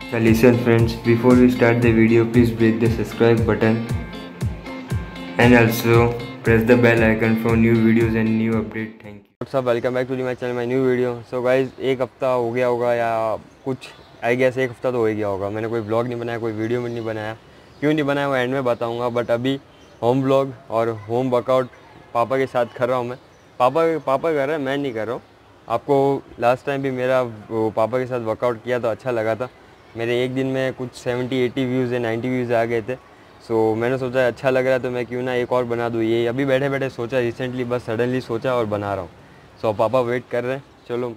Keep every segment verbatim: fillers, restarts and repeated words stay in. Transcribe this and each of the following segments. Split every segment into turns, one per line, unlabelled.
So listen friends, before we start the video, please break the subscribe button and also press the bell icon for new videos and new update. Thank you.
What's up, welcome back to my channel, my new video. So guys, एक हफ्ता हो गया होगा या कुछ I guess एक हफ्ता तो हो ही गया होगा। मैंने कोई ब्लॉग नहीं बनाया, कोई वीडियो में नहीं बनाया। क्यों नहीं बनाया वो एंड में बताऊंगा। बट अभी होम ब्लॉग और होम वर्कआउट पापा के साथ कर रहा हूँ मैं। पापा पापा कर रहे हैं, मैं नहीं कर रहा हूँ। आपको लास्ट टाइम भी मेरा वो पापा के साथ वर्कआउट किया तो अच्छा लगा था। मेरे एक दिन में कुछ सेवेंटी एटी व्यूज़ या नाइन्टी व्यूज़ आ गए थे। सो so, मैंने सोचा अच्छा लग रहा है तो मैं क्यों ना एक और बना दूँ। ये अभी बैठे बैठे सोचा, रिसेंटली बस सडनली सोचा और बना रहा हूँ। सो so, पापा वेट कर रहे हैं, चलो।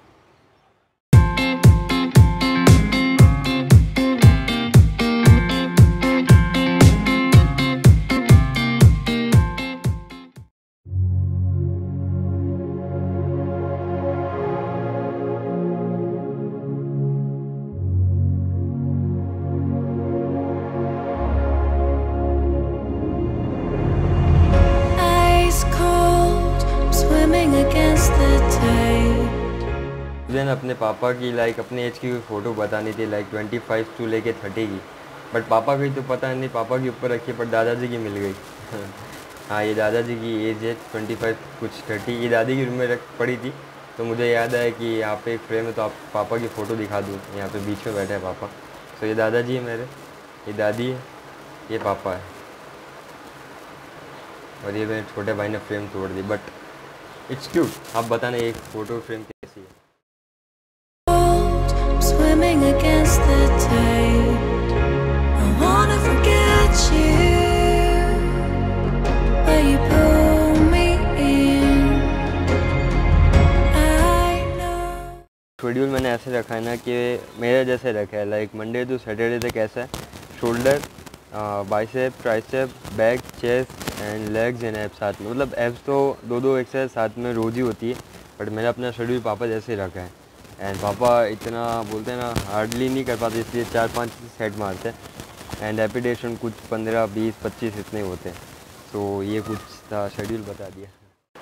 मुझे ना अपने पापा की लाइक अपने एज की फ़ोटो बतानी थी, लाइक ट्वेंटी फाइव टू लेके थर्टी की। बट पापा की तो पता नहीं, पापा के ऊपर रखी, पर दादाजी की मिल गई। हाँ, ये दादाजी की एज है ट्वेंटी फाइव कुछ थर्टी। ये दादी की रूम में रख पड़ी थी तो मुझे याद आया कि यहाँ पे एक फ्रेम है तो आप पापा की फ़ोटो दिखा दूँ। यहाँ पे बीच में बैठे हैं पापा। तो ये दादाजी है मेरे, ये दादी है, ये पापा है। और ये मेरे छोटे भाई ने फ्रेम तोड़ दी, बट इट्स क्यूट। आप बताना एक फ़ोटो फ्रेम कैसी है।
Swimming against the tide, I wanna forget you, but you pull me in. I know.
Schedule मैंने ऐसे रखा है ना कि मेरे जैसे रखा है, लाइक मंडे टू सैटरडे तक ऐसा है। Shoulder, bicep, tricep, back, chest and legs and abs साथ में। मतलब एब्स तो दो दो एक्सरसाइज साथ में रोज़ ही होती है। बट मैंने अपना शेड्यूल पापा जैसे ही रखा है। एंड पापा इतना बोलते हैं ना, हार्डली नहीं कर पाते, इसलिए चार पांच सेट मारते हैं। एंड रेपिटेशन कुछ पंद्रह बीस पच्चीस इतने होते हैं। तो ये कुछ था, शेड्यूल बता दिया।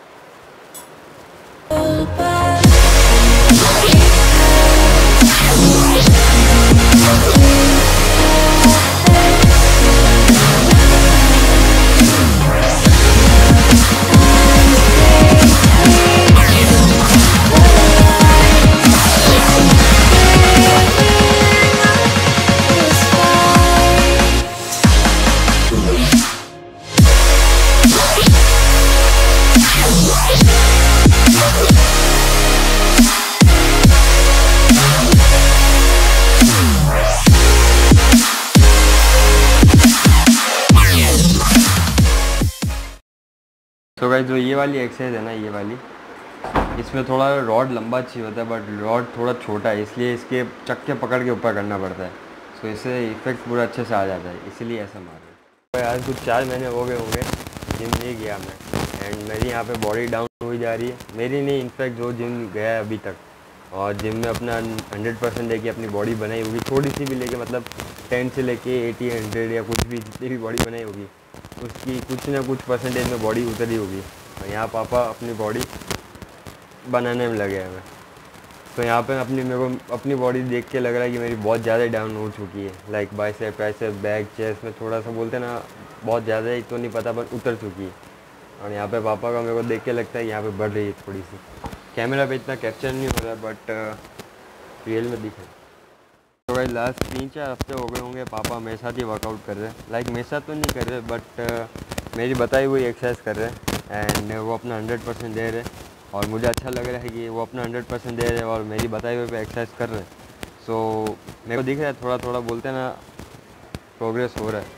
तो गाइस, जो ये वाली एक्सरसाइज है ना, ये वाली, इसमें थोड़ा रॉड लंबा चाहिए होता है, बट रॉड थोड़ा छोटा है, इसलिए इसके चक्के पकड़ के ऊपर करना पड़ता है। सो इससे इफेक्ट पूरा अच्छे से आ जाता है, इसीलिए ऐसा मार रहे हैं। आज कुछ चार महीने हो गए होंगे जिम नहीं गया मैं। एंड मेरी यहाँ पे बॉडी डाउन हुई जा रही है। मेरी नहीं, इनफैक्ट जो जिम गया है अभी तक और जिम में अपना हंड्रेड परसेंट लेके अपनी बॉडी बनाई होगी, थोड़ी सी भी लेके, मतलब टेन से लेके एटी हंड्रेड या कुछ भी जितनी भी बॉडी बनाई होगी उसकी कुछ ना कुछ परसेंटेज में बॉडी उतरी होगी। और यहाँ पापा अपनी बॉडी बनाने में लगे हैं। तो यहाँ पे अपनी मेरे को अपनी बॉडी देख के लग रहा है कि मेरी बहुत ज़्यादा डाउन हो चुकी है। Like bicep, tricep, back, chest में थोड़ा सा बोलते ना बहुत ज़्यादा ही तो नहीं पता, पर उतर चुकी है। और यहाँ पे पापा का मेरे को देख के लगता है यहाँ पे बढ़ रही है थोड़ी सी। कैमरा पे इतना कैप्चर नहीं हो रहा, बट रियल में दिख रहा है। तो भाई लास्ट तीन चार हफ्ते हो गए होंगे पापा मेरे साथ ही वर्कआउट कर रहे हैं। लाइक मेरे साथ तो नहीं कर रहे, बट मेरी बताई हुई एक्सरसाइज कर रहे हैं। एंड वो अपना हंड्रेड परसेंट दे रहे हैं और मुझे अच्छा लग रहा है कि वो अपना हंड्रेड परसेंट दे रहे हैं और मेरी बताई हुई पे एक्सरसाइज कर रहे हैं। सो so, मेरे को दिख रहा है थोड़ा थोड़ा बोलते हैं ना प्रोग्रेस हो रहा है।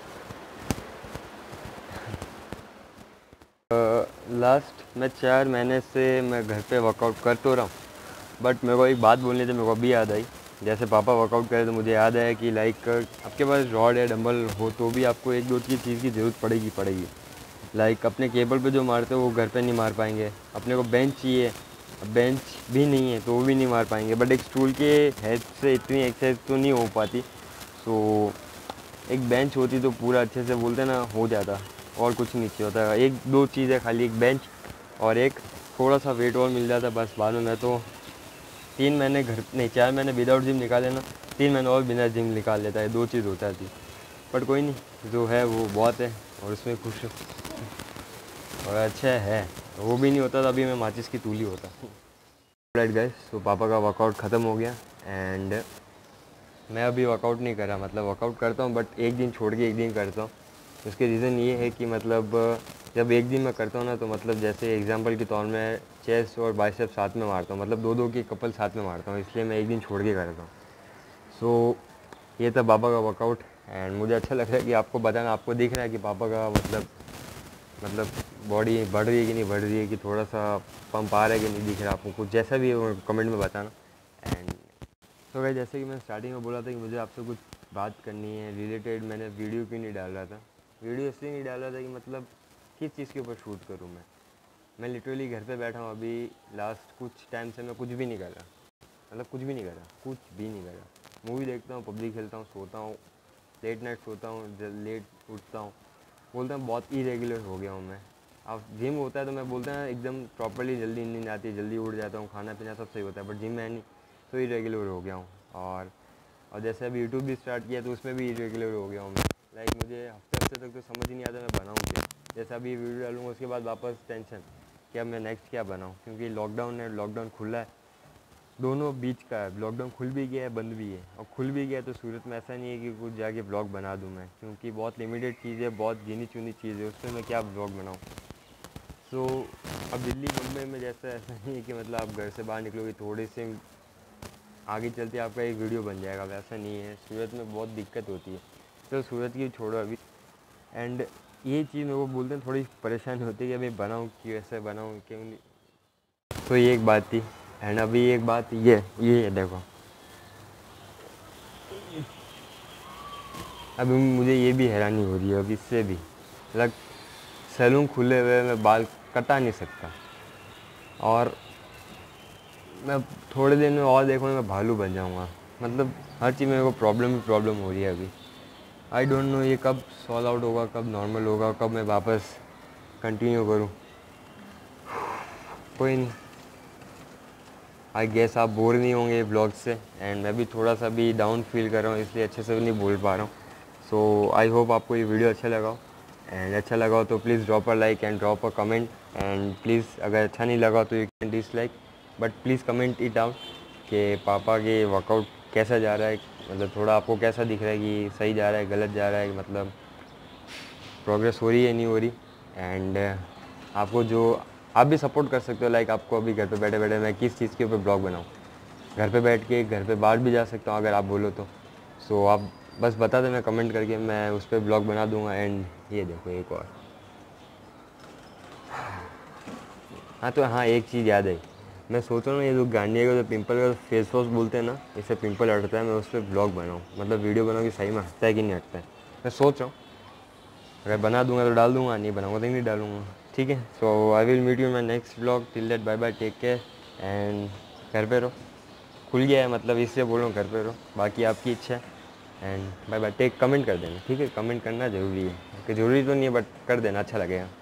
लास्ट uh, मैं चार महीने से मैं घर पे वर्कआउट कर तो रहा हूँ, बट मेरे को एक बात बोलनी थी, मेरे को अभी याद आई। जैसे पापा वर्कआउट करे तो मुझे याद आया कि लाइक आपके पास रॉड या डंबल हो तो भी आपको एक दो चीज़ की ज़रूरत पड़ेगी पड़ेगी लाइक अपने केबल पे जो मारते हो वो घर पे नहीं मार पाएंगे। अपने को बेंच चाहिए, बेंच भी नहीं है तो वो भी नहीं मार पाएंगे। बट एक स्टूल के हेल्प से इतनी एक्सरसाइज तो नहीं हो पाती। सो एक बेंच होती तो पूरा अच्छे से बोलते ना हो जाता, और कुछ नहीं चाहिए होता। एक दो चीज़ें खाली, एक बेंच और एक थोड़ा सा वेट और मिल जाता बस। बाद में मैं तो तीन महीने घर नहीं चार महीने विदाउट जिम निकाले ना, तीन महीने और बिना जिम निकाल लेता है, दो चीज़ होता थी। बट कोई नहीं, जो है वो बहुत है और उसमें खुश हूँ और अच्छा है। वो भी नहीं होता तो अभी मैं माचिस की तूली होता। राइट गाइस, तो पापा का वर्कआउट ख़त्म हो गया एंड मैं अभी वर्कआउट नहीं कर रहा, मतलब वर्कआउट करता हूँ बट एक दिन छोड़ के एक दिन करता हूँ। उसके रीज़न ये है कि मतलब जब एक दिन मैं करता हूँ ना, तो मतलब जैसे एग्जांपल के तौर में चेस्ट और बाइसेप साथ में मारता हूँ, मतलब दो दो की कपल साथ में मारता हूँ, इसलिए मैं एक दिन छोड़ के करता हूँ। सो so, ये था पापा का वर्कआउट एंड मुझे अच्छा लग रहा है कि आपको बताना, आपको दिख रहा है कि पापा का मतलब मतलब बॉडी बढ़ रही है कि नहीं बढ़ रही है, कि थोड़ा सा पंप आ रहा है कि नहीं दिख रहा आपको, कुछ जैसा भी है कमेंट में बताना। एंड तो भाई जैसे कि मैं स्टार्टिंग में बोला था कि मुझे आपसे कुछ बात करनी है रिलेटेड, मैंने वीडियो क्यों नहीं डाल रहा था। वीडियो इसलिए नहीं डाल रहा था कि मतलब किस चीज़ के ऊपर शूट करूँ। मैं मैं लिटरली घर पे बैठा हूँ अभी, लास्ट कुछ टाइम से मैं कुछ भी नहीं कर रहा, मतलब कुछ भी नहीं कर रहा, कुछ भी नहीं कर रहा। मूवी देखता हूँ, पबजी खेलता हूँ, सोता हूँ, लेट नाइट सोता हूँ, लेट उठता हूँ। बोलते हैं बहुत इरेगुलर हो गया हूँ मैं। अब जिम होता है तो मैं बोलता है एकदम प्रॉपर्ली जल्दी नींद आती है, जल्दी उठ जाता हूँ, खाना पीना सब सही होता है, बट जिम में नहीं, तो इरेगुलर हो गया हूँ। और और जैसे अभी यूट्यूब भी स्टार्ट किया तो उसमें भी इरेगुलर हो गया हूँ मैं। लाइक मुझे हफ्ते हफ्ते तक तो समझ ही नहीं आता मैं बनाऊँ क्या। जैसे अभी वीडियो डालूँगा उसके बाद वापस टेंशन कि अब मैं नेक्स्ट क्या बनाऊँ, क्योंकि लॉकडाउन है, लॉकडाउन खुला है, दोनों बीच का है। लॉकडाउन खुल भी गया है, बंद भी है। और खुल भी गया तो सूरत में ऐसा नहीं है कि कुछ जाके ब्लॉग बना दूँ मैं, क्योंकि बहुत लिमिटेड चीज़ है, बहुत गिनी चुनी चीज़ है, उसमें मैं क्या ब्लॉग बनाऊँ। सो so, अब दिल्ली मुंबई में जैसा ऐसा नहीं है कि मतलब आप घर से बाहर निकलोगे थोड़े से आगे चलते आपका एक वीडियो बन जाएगा, वैसा नहीं है। सूरत में बहुत दिक्कत होती है, तो सूरत की छोड़ो अभी। एंड ये चीज़ मेरे को बोलते हैं थोड़ी परेशानी होती है कि अभी बनाऊँ क्यों, ऐसे बनाऊँ क्यों नहीं। तो ये एक बात थी। एंड अभी एक बात ये ये है, देखो अभी मुझे ये भी हैरानी हो रही है अब इससे भी, मतलब सैलून खुले हुए मैं बाल कटा नहीं सकता, और मैं थोड़े दिन में और देखो मैं भालू बन जाऊंगा। मतलब हर चीज़ में मेरे को प्रॉब्लम ही प्रॉब्लम हो रही है अभी। आई डोंट नो ये कब सॉल्व आउट होगा, कब नॉर्मल होगा, कब मैं वापस कंटिन्यू करूं। कोई नहीं, आई गेस आप बोर नहीं होंगे ब्लॉग से। एंड मैं भी थोड़ा सा भी डाउन फील कर रहा हूँ, इसलिए अच्छे से नहीं बोल पा रहा हूँ। सो आई होप आपको ये वीडियो अच्छा लगा हो। एंड अच्छा लगा हो तो please drop a like and drop a comment. And please अगर अच्छा नहीं लगा तो you can dislike, but please comment it out कि पापा के वर्कआउट कैसा जा रहा है, मतलब थोड़ा आपको कैसा दिख रहा है कि सही जा रहा है, गलत जा रहा है, मतलब प्रोग्रेस हो रही है नहीं हो रही। एंड आपको जो आप भी सपोर्ट कर सकते हो, लाइक आपको अभी घर पे बैठे बैठे मैं किस चीज़ के ऊपर ब्लॉग बनाऊँ, घर पे बैठ के घर पे बाहर भी जा सकता हूँ अगर आप बोलो तो। सो so, आप बस बता देना कमेंट करके, मैं उस पर ब्लॉग बना दूँगा। एंड ये देखो एक और, हाँ तो हाँ एक चीज़ याद आई, मैं सोच रहा हूँ ये जो गांडिया का जो पिंपल का फेस वॉश बोलते हैं ना, इससे पिंपल हटता है, मैं उस पर ब्लॉग बनाऊँ, मतलब वीडियो बनाऊँ कि सही में हटता है कि नहीं हटता है। मैं सोच रहा हूँ अगर बना दूंगा तो डाल दूंगा, नहीं बनाऊंगा तो नहीं डालूंगा। ठीक है, so I will meet you my next vlog. Till that bye bye, take care and घर पे रहो। खुल गया है मतलब इसलिए बोल रहा हूँ घर पे रहो, बाकी आपकी इच्छा है। And bye bye, take comment कर देना, ठीक है, कमेंट करना ज़रूरी है, कि ज़रूरी तो नहीं है बट कर देना, अच्छा लगेगा।